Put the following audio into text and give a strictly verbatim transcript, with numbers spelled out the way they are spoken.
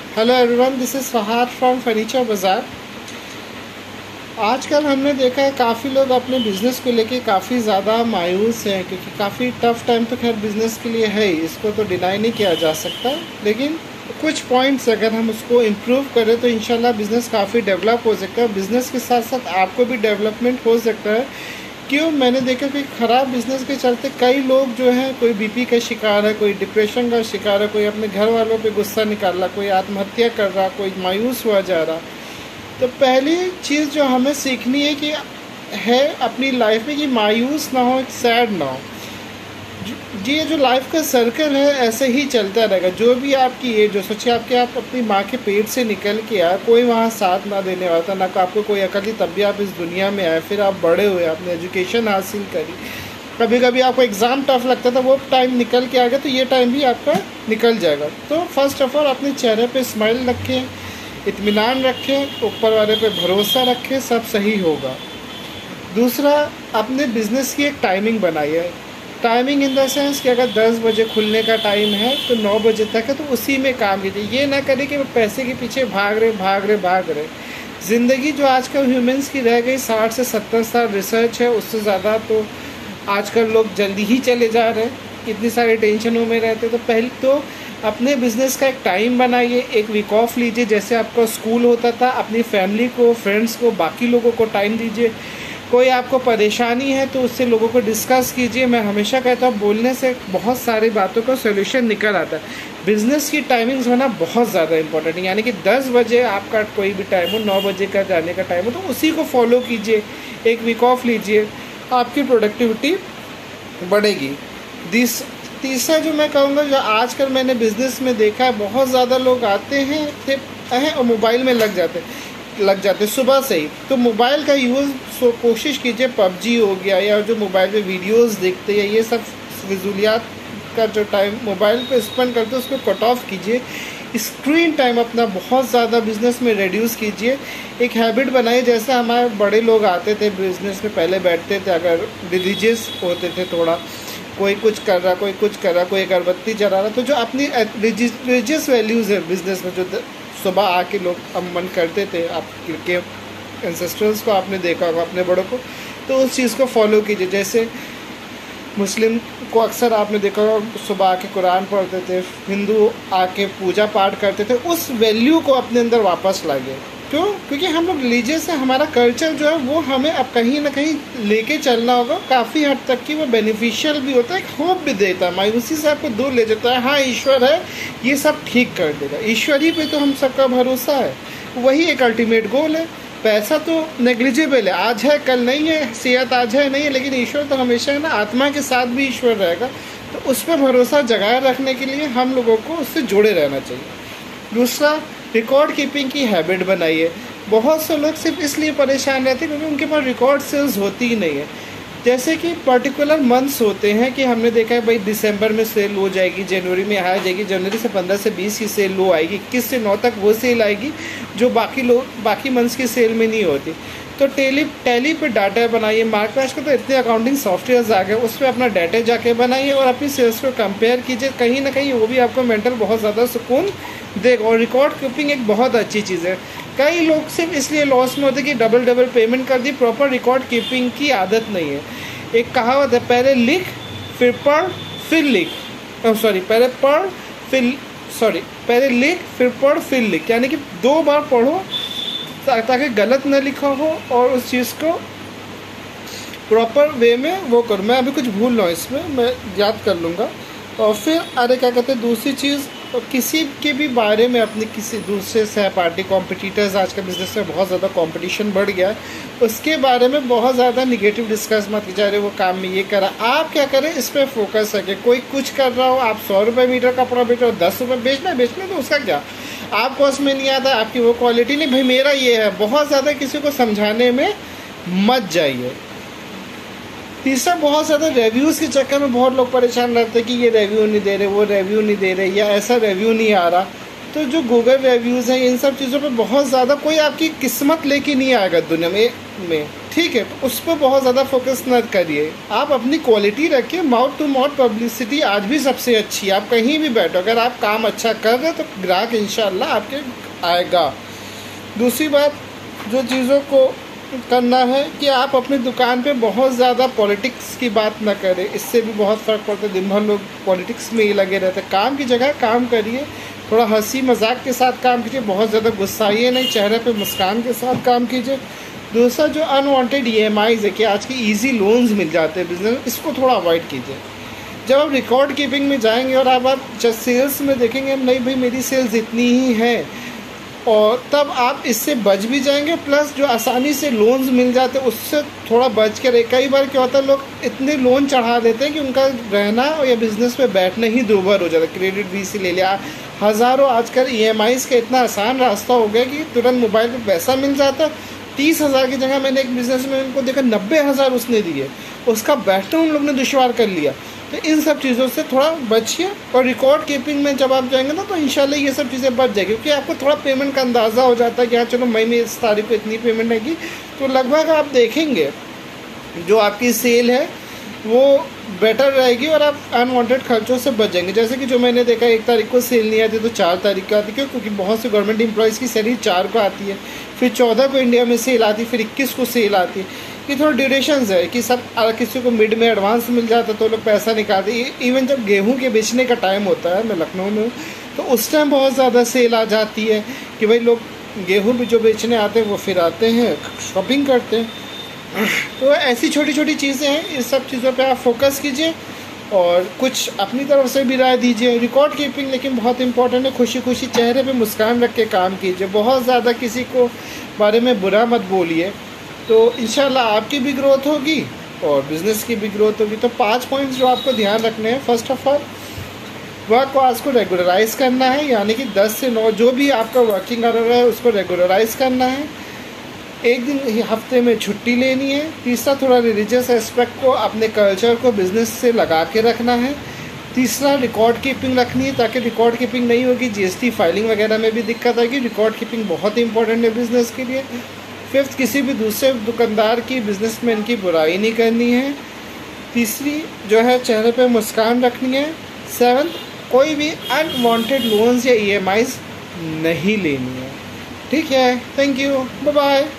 Hello everyone, this is Fahad from furniture Bazaar. आजकल हमने देखा है काफ़ी लोग अपने बिज़नेस को लेके काफ़ी ज़्यादा मायूस हैं, क्योंकि काफ़ी टफ टाइम तो खैर बिज़नेस के लिए है ही, इसको तो डिनाई नहीं किया जा सकता। लेकिन कुछ पॉइंट्स अगर हम उसको इम्प्रूव करें तो इंशाल्लाह बिज़नेस काफ़ी डेवलप हो सकता है। बिज़नेस के साथ साथ आपको भी डेवलपमेंट हो सकता है। क्यों? मैंने देखा कि ख़राब बिज़नेस के चलते कई लोग जो हैं, कोई बीपी का शिकार है, कोई डिप्रेशन का शिकार है, कोई अपने घर वालों पे गुस्सा निकाल रहा, कोई आत्महत्या कर रहा, कोई मायूस हुआ जा रहा। तो पहली चीज़ जो हमें सीखनी है कि है अपनी लाइफ में कि मायूस ना हो, सैड ना हो। जी, ये जो लाइफ का सर्कल है ऐसे ही चलता रहेगा। जो भी आपकी एज जो सोचिए, आपके आप अपनी माँ के पेट से निकल के आए, कोई वहाँ साथ ना देने वाला था, ना आपको कोई अकल थी, तब भी आप इस दुनिया में आए, फिर आप बड़े हुए, आपने एजुकेशन हासिल करी। कभी कभी आपको एग्ज़ाम टफ लगता था, वो टाइम निकल के आ गया, तो ये टाइम भी आपका निकल जाएगा। तो फर्स्ट ऑफ ऑल अपने चेहरे पे स्माइल रखें, इत्मीनान रखें, ऊपर वाले पे भरोसा रखें, सब सही होगा। दूसरा, अपने बिज़नेस की एक टाइमिंग बनाइए। टाइमिंग इन द सेंस कि अगर दस बजे खुलने का टाइम है तो नौ बजे तक है, तो उसी में काम कीजिए। ये ना करें कि वो पैसे के पीछे भाग रहे भाग रहे भाग रहे। ज़िंदगी जो आजकल ह्यूमंस की रह गई साठ से सत्तर साल, रिसर्च है उससे ज़्यादा, तो आजकल लोग जल्दी ही चले जा रहे हैं, इतनी सारी टेंशनों में रहते। तो पहले तो अपने बिज़नेस का एक टाइम बनाइए, एक वीक ऑफ लीजिए, जैसे आपका स्कूल होता था। अपनी फैमिली को, फ्रेंड्स को, बाकी लोगों को टाइम दीजिए। कोई आपको परेशानी है तो उससे लोगों को डिस्कस कीजिए। मैं हमेशा कहता हूँ, बोलने से बहुत सारी बातों का सोल्यूशन निकल आता है। बिज़नेस की टाइमिंग्स होना बहुत ज़्यादा इंपॉर्टेंट है, यानी कि दस बजे आपका कोई भी टाइम हो, नौ बजे का जाने का टाइम हो, तो उसी को फॉलो कीजिए। एक वीक ऑफ लीजिए, आपकी प्रोडक्टिविटी बढ़ेगी। दिस तीसरा जो मैं कहूँगा, जो आजकल मैंने बिज़नेस में देखा है, बहुत ज़्यादा लोग आते हैं थे हैं और मोबाइल में लग जाते लग जाते सुबह से ही। तो मोबाइल का यूज़ सो कोशिश कीजिए, पबजी हो गया या जो मोबाइल पे वीडियोस देखते हैं, ये सब फिजूलियात का जो टाइम मोबाइल पे स्पेंड करते हैं, उसको कट ऑफ कीजिए। स्क्रीन टाइम अपना बहुत ज़्यादा बिज़नेस में रिड्यूस कीजिए। एक हैबिट बनाइए, जैसे हमारे बड़े लोग आते थे बिज़नेस में, पहले बैठते थे, अगर रिलीजियस होते थे थोड़ा, कोई कुछ कर रहा, कोई कुछ कर रहा, कोई अगरबत्ती जला रहा, तो जो अपनी रिलीजियस वैल्यूज़ है बिज़नेस में, जो सुबह आके लोग अमन करते थे, आपके एंसेस्टर्स को आपने देखा होगा, अपने बड़ों को, तो उस चीज़ को फॉलो कीजिए। जैसे मुस्लिम को अक्सर आपने देखा होगा, सुबह आके कुरान पढ़ते थे, हिंदू आके पूजा पाठ करते थे। उस वैल्यू को अपने अंदर वापस लाइए। क्यों? क्योंकि हम लोग रिलीजियस है, हमारा कल्चर जो है वो हमें अब कहीं ना कहीं लेके चलना होगा, काफ़ी हद तक कि वो बेनिफिशियल भी होता है, एक होप भी देता है, मायूसी से आपको दूर ले जाता है। हाँ, ईश्वर है, ये सब ठीक कर देगा, ईश्वर ही पे तो हम सबका भरोसा है, वही एक अल्टीमेट गोल है। पैसा तो नेग्लिजिबल है, आज है कल नहीं है, सेहत आज है नहीं है, लेकिन ईश्वर तो हमेशा है ना, आत्मा के साथ भी ईश्वर रहेगा। तो उस पर भरोसा जगाए रखने के लिए हम लोगों को उससे जुड़े रहना चाहिए। दूसरा, रिकॉर्ड कीपिंग की हैबिट बनाइए। बहुत से लोग सिर्फ इसलिए परेशान रहते हैं क्योंकि उनके पास रिकॉर्ड सेल्स होती ही नहीं है। जैसे कि पर्टिकुलर मंथ्स होते हैं कि हमने देखा है, भाई दिसंबर में सेल हो जाएगी, जनवरी में आ जाएगी, जनवरी से पंद्रह से बीस की सेल लो आएगी, इक्कीस से नौ तक वो सेल आएगी जो बाकी लोग बाकी मंथ्स की सेल में नहीं होती। तो टेली टैली पे डाटा बनाइए। मार्केट को तो इतने अकाउंटिंग सॉफ्टवेयर आ गए, उस पर अपना डाटा जाके बनाइए और अपनी सेल्स को कंपेयर कीजिए। कहीं ना कहीं वो भी आपको मेंटल बहुत ज़्यादा सुकून देगा। और रिकॉर्ड कीपिंग एक बहुत अच्छी चीज़ है। कई लोग सिर्फ इसलिए लॉस में होते कि डबल डबल पेमेंट कर दी, प्रॉपर रिकॉर्ड कीपिंग की आदत नहीं है। एक कहावत है, पहले लिख फिर पढ़ फिर लिख, सॉरी पहले पढ़ फिर सॉरी पहले लिख फिर पढ़ फिर लिख, यानी कि दो बार पढ़ो ताकि गलत न लिखा हो और उस चीज़ को प्रॉपर वे में वो करो। मैं अभी कुछ भूल रहा हूँ, इसमें मैं याद कर लूँगा। और फिर अरे क्या कहते हैं, दूसरी चीज़, किसी के भी बारे में अपने किसी दूसरे सहपाठी कॉम्पिटिटर्स, आज का बिज़नेस में बहुत ज़्यादा कंपटीशन बढ़ गया है, उसके बारे में बहुत ज़्यादा निगेटिव डिस्कस मत कीजिए। अरे वो काम में ये करा, आप क्या करें इस पर फोकस है कि कोई कुछ कर रहा हो, आप सौ रुपये मीटर कपड़ा बेच रहे हो, दस रुपये बेचना बेचना तो उसका क्या, आपको उसमें नहीं आता, आपकी वो क्वालिटी नहीं, भाई मेरा ये है। बहुत ज़्यादा किसी को समझाने में मत जाइए। तीसरा, बहुत ज़्यादा रिव्यूज़ के चक्कर में बहुत लोग परेशान रहते हैं कि ये रिव्यू नहीं दे रहे, वो रिव्यू नहीं दे रहे, या ऐसा रिव्यू नहीं आ रहा। तो जो गूगल रिव्यूज़ हैं, इन सब चीज़ों पे बहुत ज़्यादा, कोई आपकी किस्मत लेके नहीं आएगा दुनिया में में ठीक है, तो उस पर बहुत ज़्यादा फोकस न करिए। आप अपनी क्वालिटी रखिए। माउथ टू माउथ पब्लिसिटी आज भी सबसे अच्छी है। आप कहीं भी बैठो, अगर आप काम अच्छा कर रहे हो तो ग्राहक इंशाल्लाह आपके आएगा। दूसरी बात जो चीज़ों को करना है कि आप अपनी दुकान पे बहुत ज़्यादा पॉलिटिक्स की बात ना करें, इससे भी बहुत फ़र्क पड़ता है। दिन भर लोग पॉलिटिक्स में ही लगे रहते हैं। काम की जगह काम करिए, थोड़ा हंसी मजाक के साथ काम कीजिए, बहुत ज़्यादा गुस्साइए नहीं, चेहरे पे मुस्कान के साथ काम कीजिए। दूसरा जो अनवांटेड ई एम आईज़ है कि आज के ईजी लोन्स मिल जाते हैं बिजनेस, इसको थोड़ा अवॉइड कीजिए। जब आप रिकॉर्ड कीपिंग में जाएंगे और आप आप जब सेल्स में देखेंगे नहीं भाई मेरी सेल्स इतनी ही है, और तब आप इससे बच भी जाएंगे, प्लस जो आसानी से लोन्स मिल जाते हैं उससे थोड़ा बच कर। कई बार क्या होता है, लोग इतने लोन चढ़ा देते हैं कि उनका रहना या बिज़नेस पे बैठना ही दूभर हो जाता है। क्रेडिट वी सी ले लिया, हज़ारों आजकल ई एम आईज़ का इतना आसान रास्ता हो गया कि तुरंत मोबाइल पे पैसा मिल जाता है। तीस हज़ार की जगह मैंने एक बिज़नेस में उनको देखा नब्बे हज़ार उसने दिए, उसका बैठना उन लोग ने दुश्वार कर लिया। तो इन सब चीज़ों से थोड़ा बचिए। और रिकॉर्ड कीपिंग में जब आप जाएंगे ना तो इंशाल्लाह ये सब चीज़ें बच जाएगी, क्योंकि आपको थोड़ा पेमेंट का अंदाज़ा हो जाता है कि हाँ चलो मई में इस तारीख को इतनी पेमेंट आएगी। तो लगभग आप देखेंगे जो आपकी सेल है वो बेटर रहेगी और आप अनवांटेड खर्चों से बच जाएंगे। जैसे कि जो मैंने देखा एक तारीख को सेल नहीं आती तो चार तारीख को आती, क्यों? क्योंकि बहुत से गवर्नमेंट एम्प्लॉयज़ की सैलरी चार को आती है, फिर चौदह को इंडिया में सेल आती है, फिर इक्कीस को सेल आती है। ये थोड़ा ड्यूरेशंस है कि सब किसी को मिड में एडवांस मिल जाता है तो लोग पैसा निकालते। इवन जब गेहूं के बेचने का टाइम होता है, मैं लखनऊ में हूँ, तो उस टाइम बहुत ज़्यादा सेल आ जाती है कि भाई लोग गेहूं भी जो बेचने आते हैं वो फिर आते हैं शॉपिंग करते हैं। तो ऐसी छोटी छोटी चीज़ें हैं, इस सब चीज़ों पे आप फोकस कीजिए और कुछ अपनी तरफ से भी राय दीजिए। रिकॉर्ड कीपिंग लेकिन बहुत इंपॉर्टेंट है। खुशी खुशी चेहरे पे मुस्कान रख के काम कीजिए, बहुत ज़्यादा किसी को बारे में बुरा मत बोलिए, तो इंशाल्लाह आपकी भी ग्रोथ होगी और बिज़नेस की भी ग्रोथ होगी। तो पांच पॉइंट्स जो आपको ध्यान रखने हैं, first of all work hours को रेगुलराइज करना है, यानी कि दस से नौ जो भी आपका वर्किंग आवर है उसको रेगुलराइज करना है। एक दिन हफ्ते में छुट्टी लेनी है। तीसरा, थोड़ा रिलीजियस एस्पेक्ट को, अपने कल्चर को बिज़नेस से लगा के रखना है। तीसरा, रिकॉर्ड कीपिंग रखनी है, ताकि रिकॉर्ड कीपिंग नहीं होगी जी एस टी फाइलिंग वगैरह में भी दिक्कत आएगी। रिकॉर्ड कीपिंग बहुत इंपॉर्टेंट है बिज़नेस के लिए। फिफ्थ, किसी भी दूसरे दुकानदार की, बिजनेसमैन की बुराई नहीं करनी है। तीसरी जो है चेहरे पे मुस्कान रखनी है। सेवन्थ, कोई भी अनवांटेड लोन्स या ई एम आईज़ नहीं लेनी है। ठीक है, थैंक यू, बाय बाय।